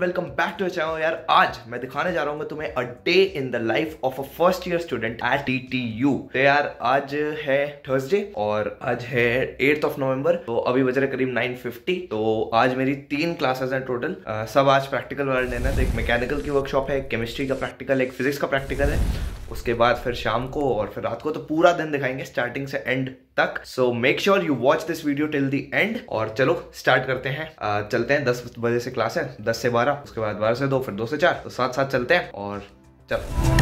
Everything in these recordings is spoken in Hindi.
Welcome back to channel. यार आज मैं दिखाने जा रहा हूँ तुम्हें a day in the life of a first year student at TTU। तो यार आज है थर्सडे और आज है 8th of November। तो अभी बज रहे करीब 9:50। तो आज मेरी 3 क्लासेस हैं टोटल। सब आज प्रैक्टिकल वाले दिन है। तो एक मैकेनिकल की वर्कशॉप है, एक केमिस्ट्री का प्रैक्टिकल, एक फिजिक्स का प्रैक्टिकल है। उसके बाद फिर शाम को और फिर रात को तो पूरा दिन दिखाएंगे स्टार्टिंग से एंड तक। So make sure you watch this video till the end. और चलो स्टार्ट करते हैं। चलते हैं 10 बजे से क्लास है, 10 से 12, उसके बाद 12 से 2, फिर 2 से 4। तो साथ साथ चलते हैं और चलो।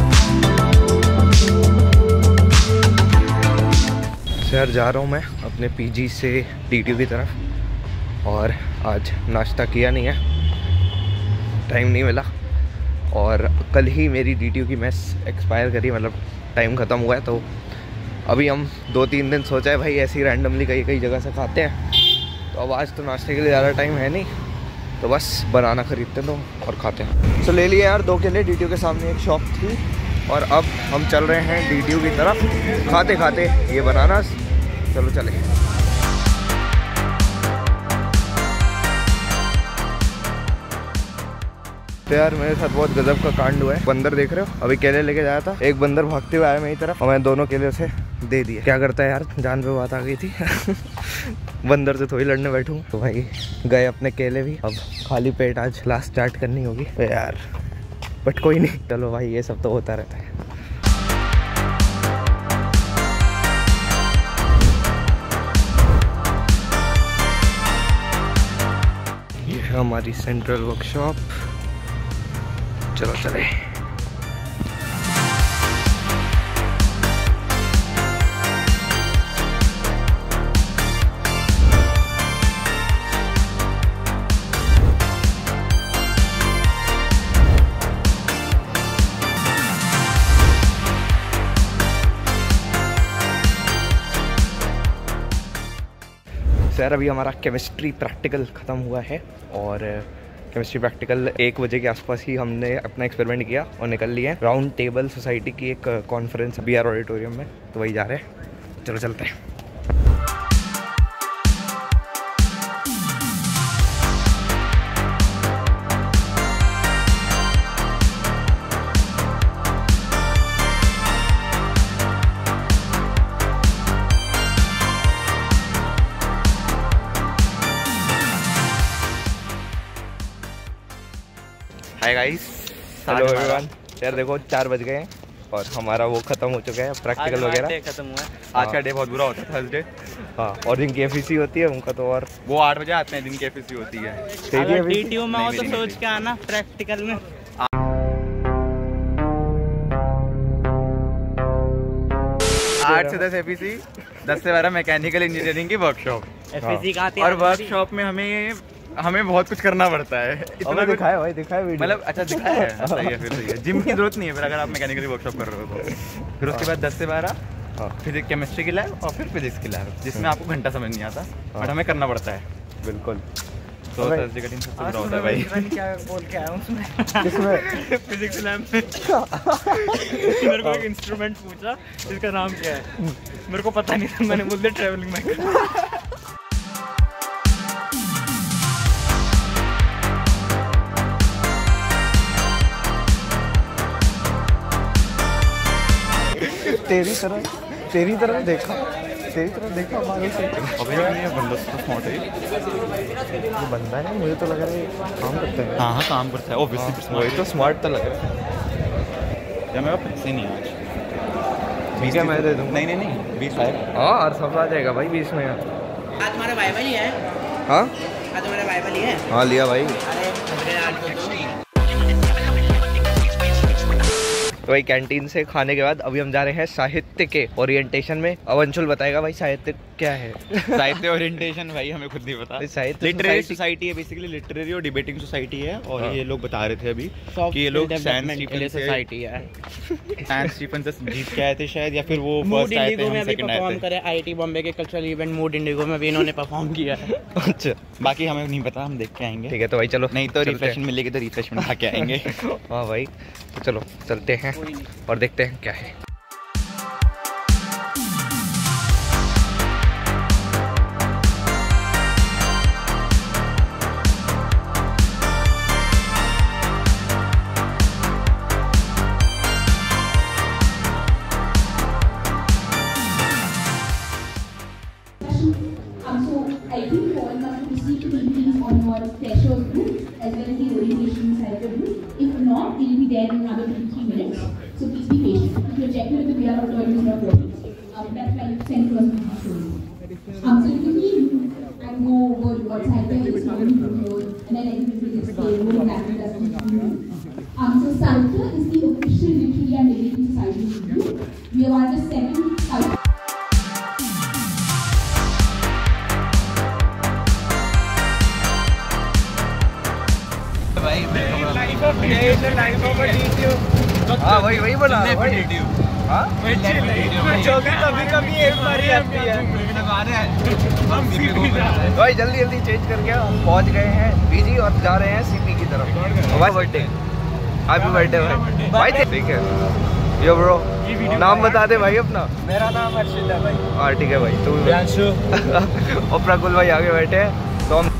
शहर जा रहा हूँ मैं अपने PG से TTU की तरफ। और आज नाश्ता किया नहीं है, टाइम नहीं मिला। और कल ही मेरी DTU की मेस एक्सपायर करी, मतलब टाइम ख़त्म हुआ है। तो अभी हम 2-3 दिन सोचा है भाई ऐसे ही रैंडमली कई जगह से खाते हैं। तो अब आज तो नाश्ते के लिए ज़्यादा टाइम है नहीं, तो बस बनाना ख़रीदते हैं तो और खाते हैं। तो ले लिए यार 2 केले। DTU के सामने एक शॉप थी और अब हम चल रहे हैं DTU की तरफ खाते खाते ये बनाना। चलो चले। तो यार मेरे साथ बहुत गजब का कांड हुआ है। बंदर देख रहे हो, अभी केले लेके जाया था, एक बंदर भागते हुए आया मेरी तरफ और मैं दोनों केले उसे दे दिए। क्या करता है यार, जान पे बात आ गई थी। बंदर से थोड़ी लड़ने बैठूं। तो भाई गए अपने केले भी। अब खाली पेट आज क्लास स्टार्ट करनी होगी तो यार, बट कोई नहीं, चलो भाई ये सब तो होता रहता है। ये है हमारी सेंट्रल वर्कशॉप। चलो चले। सर अभी हमारा केमिस्ट्री प्रैक्टिकल ख़त्म हुआ है और केमिस्ट्री प्रैक्टिकल 1 बजे के आसपास ही हमने अपना एक्सपेरिमेंट किया और निकल लिए राउंड टेबल सोसाइटी की एक कॉन्फ्रेंस BR ऑडिटोरियम में। तो वही जा रहे हैं, चलो चलते हैं। Hi guys, hello everyone. यार देखो 4 बज गए हैं और हमारा वो खत्म हो चुका है प्रैक्टिकल वगैरह खत्म हुआ है। आज का डे बहुत बुरा होता है थर्सडे। हाँ, और जिनकी FEC होती है उनका तो और वो 8 बजे आते हैं जिनकी FEC होती है। अगर TTU में हो तो सोच के आना प्रैक्टिकल में। 8 से 10 FEC, 10 से 12 मैकेनिकल इंजीनियरिंग की वर्कशॉप। FEC का आती है और वर्कशॉप में हमें बहुत कुछ करना पड़ता है। इतना दिखाया भाई, दिखाया वीडियो, मतलब अच्छा दिखाया है। सही है, फिर सही है। जिम की जरूरत नहीं है फिर अगर आप मैकेनिकल की वर्कशॉप कर रहे हो तो। फिर उसके बाद 10 से 12 फिजिक्स केमिस्ट्री की लैब और फिर फिजिक्स की लैब, जिसमें आपको घंटा समझ नहीं आता बट हमें करना पड़ता है। बिल्कुल। तो थर्सडे का दिन सबसे बुरा होता है भाई। क्या बोल के आया हूं उसमें? किसमें? फिजिक्स लैब में। मेरे को एक इंस्ट्रूमेंट पूछा जिसका नाम क्या है, मेरे को पता नहीं था। मैंने बोल दिया ट्रैवलिंग माइक। तेरी तरह देखा हमारे से। अबे ये बंदा तो स्मार्ट है। ये बंदा है, मुझे तो लग रहा है काम करता है। हाँ काम करता है ऑब्वियसली। वही तो स्मार्ट तो लग रहा है। या मेरे पास पैसे नहीं है आज। ठीक है, मैं दे दूँगा। नहीं 20 है। हाँ, और सब आ जाएगा भाई 20 में। आज तुम्हारा वाइवल ही है? हाँ आज तुम्हारा वाइवल ही है? हाँ, लिया भाई। तो भाई कैंटीन से खाने के बाद अभी हम जा रहे हैं साहित्य के ओरिएंटेशन में। अब अंशुल बताएगा भाई साहित्य क्या है। साहित्य ओरिएंटेशन भाई हमें खुद नहीं पता। साहित्य लिटरेरी सोसाइटी है, बेसिकली लिटरेरी और डिबेटिंग सोसाइटी है। और ये लोग बता रहे थे अभी कि ये लोग सोसाइटी है। सैन स्टीफन से जीत के आए थे शायद, या फिर वो फर्स्ट आए थे, हम सेकंड आए थे। IIT बॉम्बे के कल्चरल इवेंट मूड इंडिगो में भी इन्होंने परफॉर्म किया है। अच्छा, बाकी हमें नहीं पता, हम देख के आएंगे। ठीक है, तो भाई चलो। नहीं तो रिफ्रेशमेंट मिलेगी तो रिफ्रेशमेंट खा के आएंगे। हाँ भाई, तो चलो चलते हैं और देखते हैं क्या है। there in another 2-3 minutes. So please be patient. If your objective with the VR auditorium is not working, that's why you send to us to show you. So quickly, I go over what's happening, and then I can quickly explain what exactly does this mean. So Salter is the official literary and debating society review. We are one of the 7 हाँ वही बना भाई। हाँ कभी एक बार ही आती है। भाई जल्दी चेंज करके हम पहुंच गए हैं पीजी और जा रहे हैं सीपी की तरफ। भाई बर्थडे, हैप्पी बर्थडे भाई। ठीक है यो ब्रो, नाम बता दे भाई अपना। मेरा नाम अर्शिद है भाई। हाँ ठीक है भाई। तू और प्रकुल भाई आगे बैठे हैं तो हम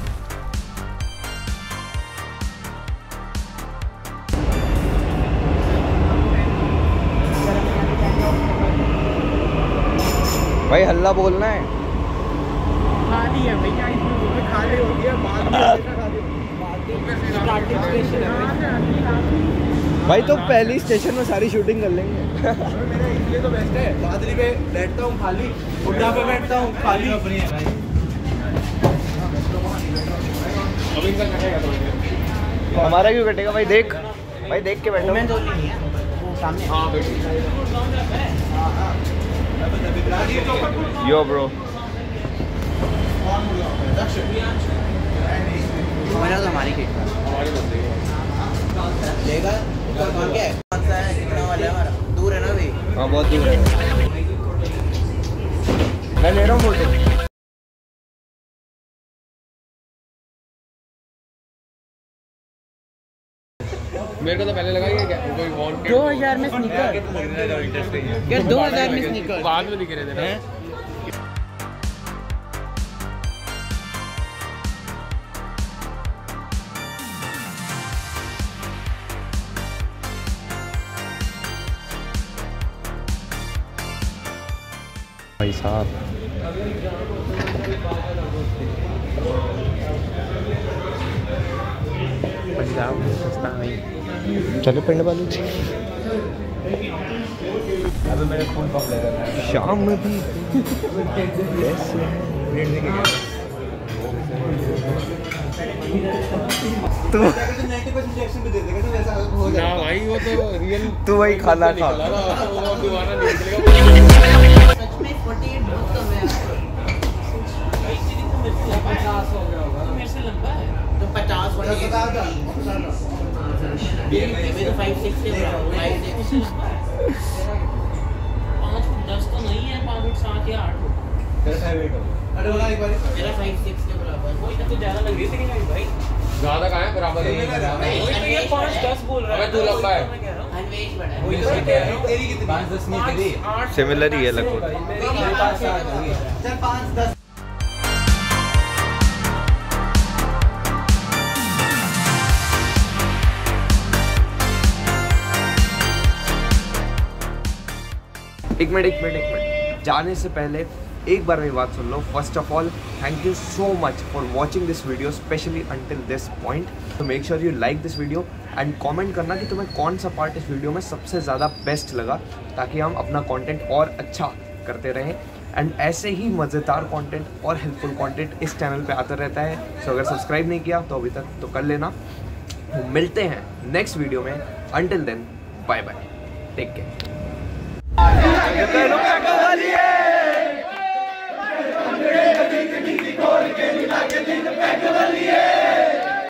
भाई हल्ला बोलना है। खाली है भैया, खाली हो गया बाद में भाई तो पहली स्टेशन में सारी शूटिंग कर लेंगे। मेरा इसलिए तो बेस्ट है, बादली पे बैठता हूँ खाली, उड्डा पे बैठता हूँ खाली। हमारा क्यों कटेगा भाई? देख के बैठो। यो ब्रो हमारा तो हमारी किट लेगा कौन क्या है? कौन सा है? कितना वाला है हमारा? दूर है ना भाई? हाँ बहुत दूर है। मैं ले रहा हूँ फोटो। मेरे को तो पहले लगा कि कोई वॉल 2000 में स्नीकर यार, 2000 में स्नीकर बाद में दिख रहे थे ना। भाई साहब पंजाब में सस्ता नहीं। चलो पिंड वाली शाम में भी ना भाई वो तो रियल। तू वही खाना खा। दोबारा नहीं निकलेगा। सच में 48 बहुत कम है। मेरे से लंबा है तो 50 वाला ये तो 5-6 के बराबर 5-6 5 फुट 10 तो नहीं है, 5 फुट 7 या 8 फुट। अरे वाला एक बार मेरा 5-6 के बराबर। वही तो ज्यादा लग रही थी कि नहीं भाई? ज्यादा कहाँ है, बराबर है। ये 5-10 बोल रहा है। तू लंबा है। अनवेश बड़ा है। तेरी कितनी? 5-10 नहीं तेरी। सिमिलर ही है लगभग। चल 5-10। एक मिनट जाने से पहले एक बार मेरी बात सुन लो। First of all thank you so much for watching this video specially until this point. तो make sure you like this video and comment करना कि तुम्हें कौन सा पार्ट इस वीडियो में सबसे ज़्यादा बेस्ट लगा, ताकि हम अपना कंटेंट और अच्छा करते रहें। एंड ऐसे ही मज़ेदार कंटेंट और हेल्पफुल कंटेंट इस चैनल पे आता रहता है। सो अगर सब्सक्राइब नहीं किया तो अभी तक तो कर लेना। तो मिलते हैं नेक्स्ट वीडियो में। Until then bye bye, take care.